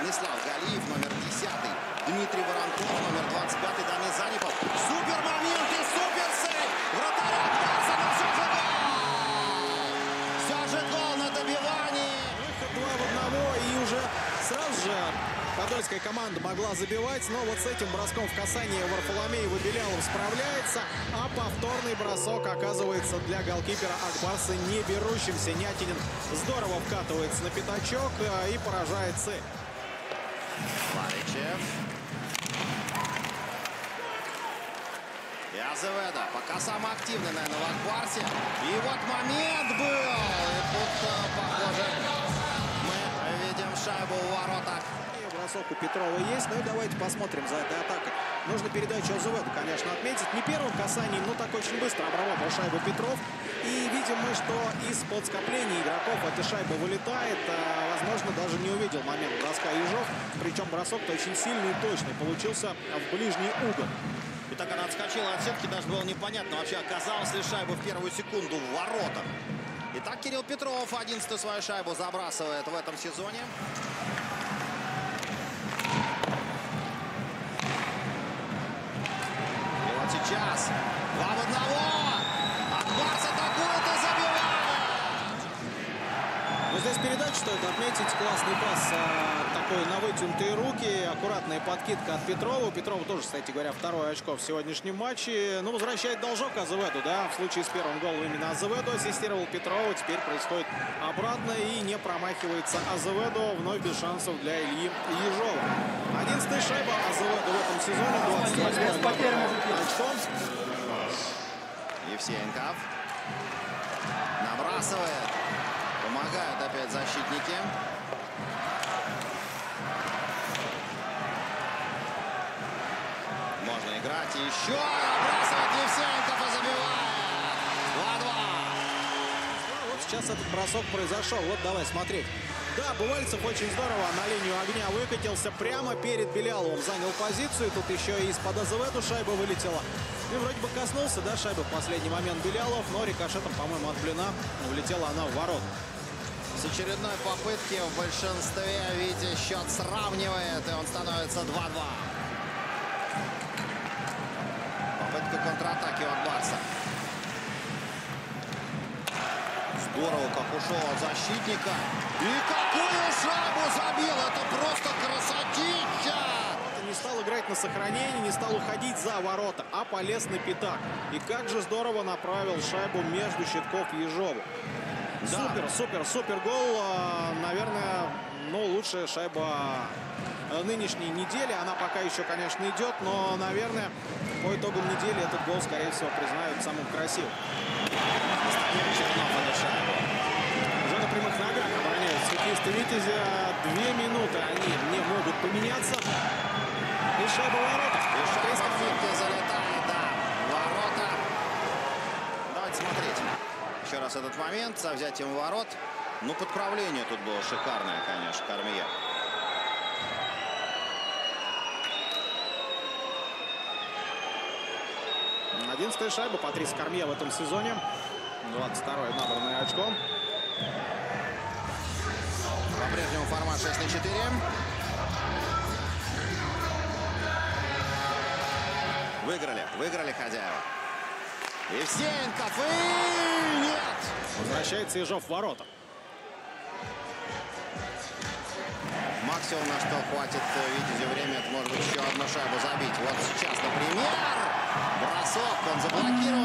Станислав Галиев, номер 10. Дмитрий Воронков, номер 25. Дамир Занипов. Супер момент и супер сейв! Вратарь Акбарса, но все же гол! Все же гол на добивании! Выход 2 в 1, и уже сразу же подольская команда могла забивать, но вот с этим броском в касание Варфоломеева Белялов справляется, а повторный бросок оказывается для голкипера Акбарса не берущимся. Нятинин здорово вкатывается на пятачок и поражает цель. Ларичев. И Азеведо. Пока самый активный, наверное, в Акбарсе. И вот момент был. И тут, похоже, мы видим шайбу в воротах. Бросок у Петрова есть. Ну и давайте посмотрим за этой атакой. Нужно передачу Азеведо, конечно, отметить. Не первым касанием, но так очень быстро обработал шайбу Петров. И видим мы, что из-под скопления игроков эта шайба вылетает. Возможно, даже не увидел момент броска Ежов. Причем бросок-то очень сильный и точный. Получился в ближний угол. И так она отскочила от сетки, даже было непонятно, вообще оказалась ли шайба в первую секунду в воротах. Итак, Кирилл Петров 11-ю свою шайбу забрасывает в этом сезоне. И вот сейчас 2 в 1. Акбарс атакует и забивает. Но здесь передачу стоит отметить. Классный пас такой на вытянутые руки. Аккуратная подкидка от Петрова. Петрову тоже, кстати говоря, второе очко в сегодняшнем матче. Ну, возвращает должок Азеведо, да. В случае с первым голом именно Азеведо ассистировал Петрову. Теперь происходит обратно и не промахивается Азеведо. Вновь без шансов для Ильи Ежова. 11-я шайба Азеведо в этом сезоне. 28-й очко. Евсеенков набрасывает. Помогают опять защитники. Можно играть. Еще набрасывает Евсеенков и забивает. 2-2. Вот сейчас этот бросок произошел. Вот давай смотреть. Да, Бывальцев очень здорово на линию огня выкатился. Прямо перед Беляловым занял позицию. Тут еще и из-под Азеведо шайба вылетела. И вроде бы коснулся, да, шайбы в последний момент Белялов. Но рикошетом, по-моему, от блина влетела она в ворот. С очередной попытки в большинстве, видите, счет сравнивает, и он становится 2-2. Попытка контратаки у Акбарса. Здорово, как ушел от защитника. И какую шайбу забил! Это просто красотища! Не стал играть на сохранение, не стал уходить за ворота, а полез на пятак. И как же здорово направил шайбу между щитков Ежову. Да. Супер гол. Наверное, ну, лучшая шайба нынешней недели. Она пока еще, конечно, идет, но, наверное, по итогам недели этот гол, скорее всего, признают самым красивым. Уже на прямых ногах обороняют цветисты Витязя. 2 минуты они не могут поменяться. И шайба в воротах. И шайба залетает, да, в ворота. Давайте смотреть. Еще раз этот момент со взятием ворот. Ну, подправление тут было шикарное, конечно, Кармье. Одиннадцатая шайба Патрис Кармье в этом сезоне. 22-е набранное очко. По-прежнему формат 6-4. Выиграли хозяева. Евсеенков и нет! Возвращается Ежов в ворота. Максимум, на что хватит Витязю время, это может быть еще одну шайбу забить. Вот сейчас, например, бросок, он заблокировал